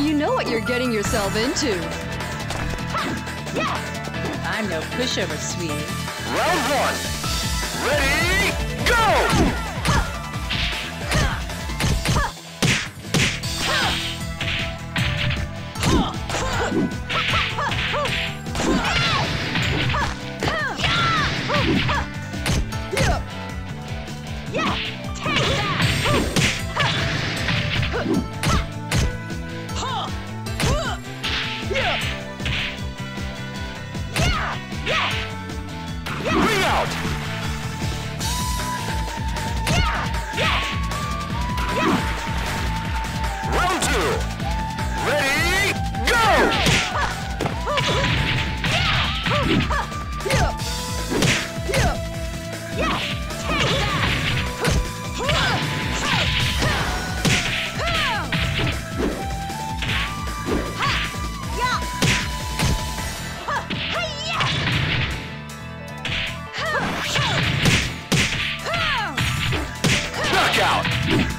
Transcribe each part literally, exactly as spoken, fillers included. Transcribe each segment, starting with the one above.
You know what you're getting yourself into. I'm no pushover, sweetie. Round one. Ready, go! Bring out! Round two. Ready, go! Knockout!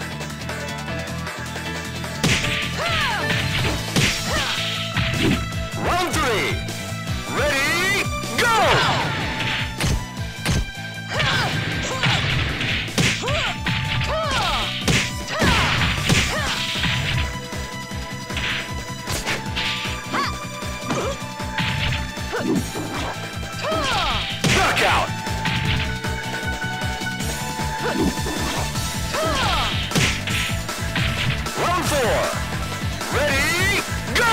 Round three. Ready, go! Knockout! Round four. Ready, go!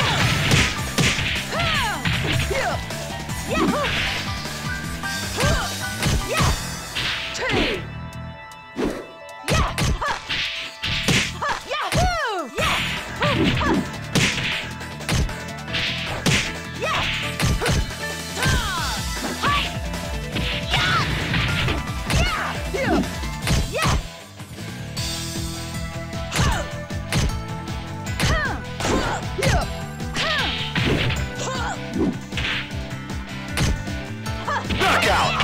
Knockout!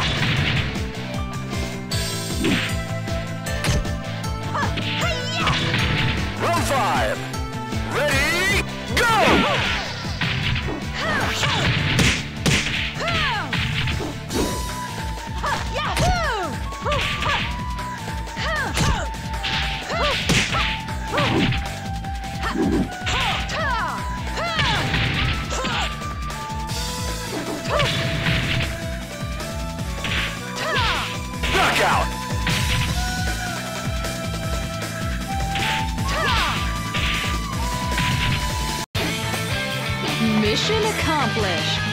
Round five. Ready, go! Knockout! Mission accomplished.